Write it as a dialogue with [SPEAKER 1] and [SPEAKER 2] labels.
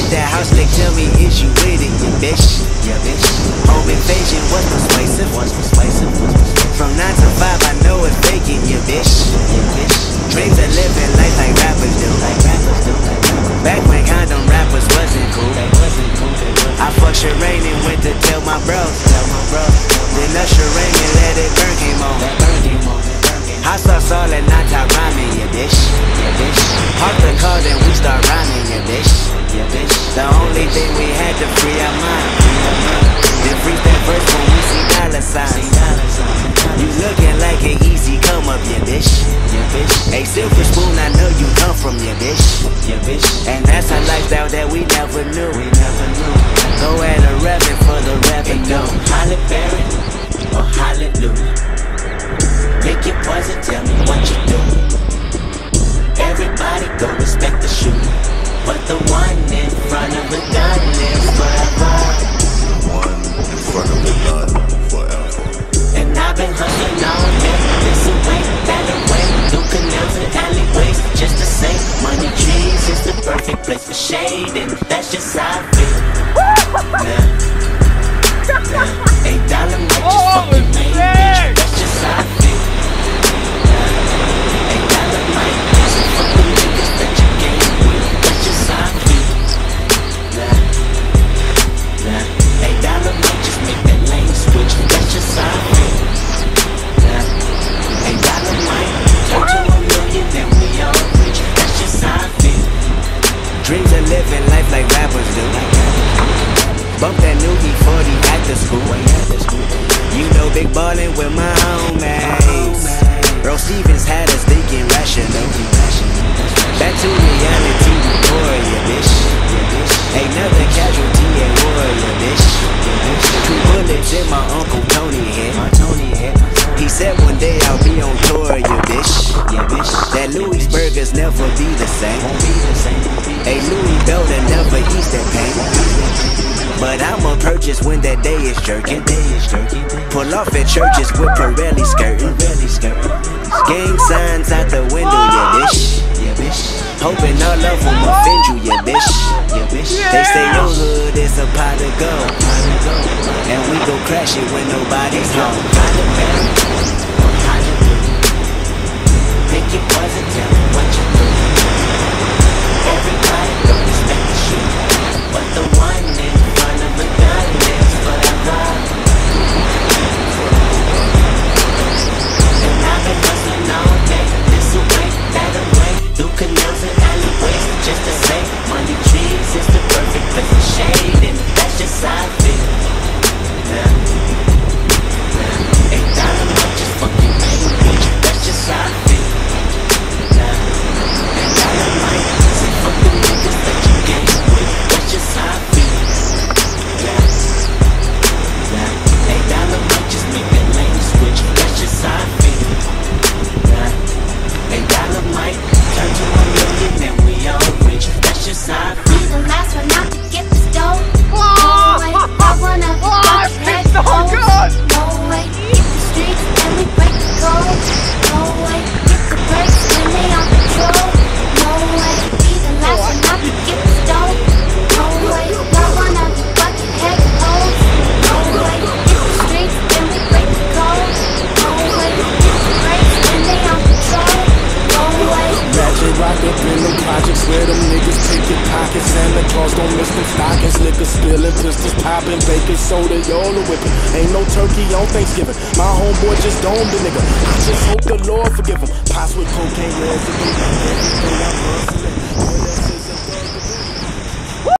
[SPEAKER 1] that house, they tell me, is you with it, yeah, bitch? Yeah, bitch. Home invasion was persuasive. From 9 to 5, I know it's vacant, yeah, bitch. Dreams of living life like rappers do. Back when condom rappers wasn't cool. I fucked Sherane and went to tell my bros. Then Usher rang and let it burn came on. Hot sauce all at night, top rhyming, yeah, bitch. Park the car, then we start rhyming, yeah, bitch. The only thing we had to free our mind. Then freeze that verse when we see dollar signs. You looking like an easy come up, yeah, bitch. Hey, silver spoon, I know you come from, yeah, bitch. And that's a lifestyle that we never knew. Go at a revenue for the revenue.
[SPEAKER 2] Halle Berry or hallelujah. Pick your poison, tell me what you do. Everybody go respect the shooter, but the one in front of the gun lives forever.
[SPEAKER 3] One in front of the gun forever.
[SPEAKER 2] And I've been hustling all day, this away, that away, through canals and alleyways, just to say, money trees is the perfect place for shade, and that's just how I feel. Nah, $8 might just fucking make bitch, that's just how I feel. $8 might just fucking niggas that you game with, that's just how I feel. Nah, $8 might just make that lane switch, that's just how I feel. $8 might turn to $1 million, then we all rich, that's just how I feel.
[SPEAKER 1] Dreams of living life like rappers do. Bump that new E40 at the school. You know big ballin' with my homies. Earl Stevens had us thinking rational. Back to reality, warrior, bitch. Ain't another casualty at warrior, bitch. 2 bullets in my Uncle Tony head. He said one day I'll be on tour, yeah, bitch. That Louis burgers never be the same. Hey, Louis Belder never eats that pain. But I'ma purchase when that day is jerking. Pull off at churches with Pirelli skirting. Gang signs out the window, yeah, bitch. Hoping all of them offend you, yeah, bitch. They say your hood is a pot of gold, and we go crash it when nobody's home.
[SPEAKER 2] Pick your poison, tell me what you do. Everybody go respect the shooter, but the one in front of the gun lives forever. And I've been hustling all day, this away, that away, through canals and alleyways, just to say, money trees is the perfect place for shade, and that's just how I feel. $8 might just fucking make a bitch, that's just how I feel. $8 might say fuck the niggas that you game with, that's just how I feel. $8 might just make that lane switch, that's just how I feel. $8 might turn to $1 million and we all rich, that's just how I feel.
[SPEAKER 4] I'm the last one out to get the stove. No way, I wanna watch head hoes. No way, hit the streets and we break the code. No way, hit the brakes when they on patrol. No way, be the last one out to get the stove. No way, I wanna watch head hoes. No way, hit the streets and we break the code. No way, hit the brakes when they on patrol. No way.
[SPEAKER 5] Ratchet rock up in them projects where them niggas pick your pockets. Santa Claus don't miss them stockings. Liquor spilling, pistols popping, baking soda, y'all a whipping. Ain't no turkey on Thanksgiving. My homeboy just domed the nigga. I just hope the Lord forgive him. Pots with cocaine residue. Everything I'm hustling.